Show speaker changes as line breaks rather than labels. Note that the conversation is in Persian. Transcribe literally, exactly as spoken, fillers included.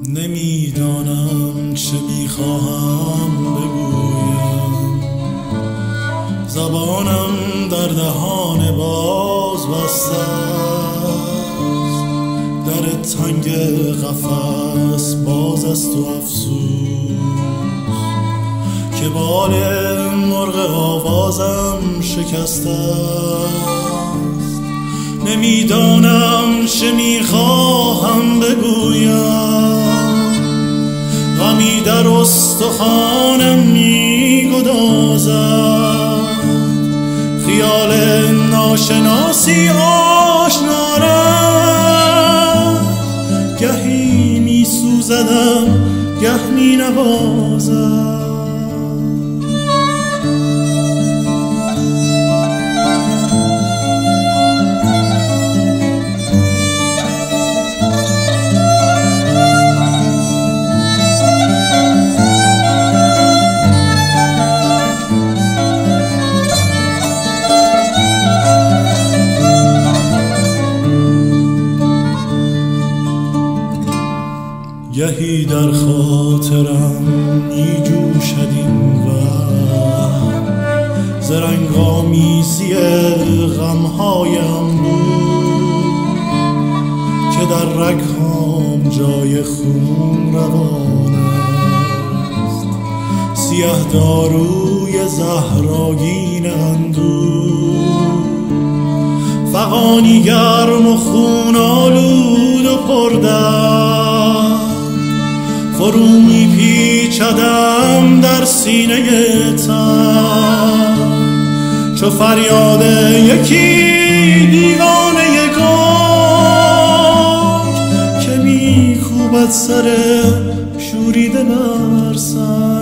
نمیدانم چه میخواهم بگویم، زبانم در دهان باز بسته است. در تنگ قفس باز است و افسوس که بال مرغ آوازم شکسته است. نمیدانم چه میخواهم بگویم، غمی در استخوانم میگدازد. خیال ناشناسی آشنا رفت، گهی میسوزدم گه مینوازد. گهی در خاطرم می جوشد این وهم، ز رنگ‌آمیزی غمهایم بود که در رگ‌هام جای خون روان است. سیه داروی زهرآگین اندوه، فغانی گرم و خون آلود و پردرد، فرو می پیچدم در سینه تن چو فریاد یکی دیوانه گنگ که می کوبد سر شوریده بر سر.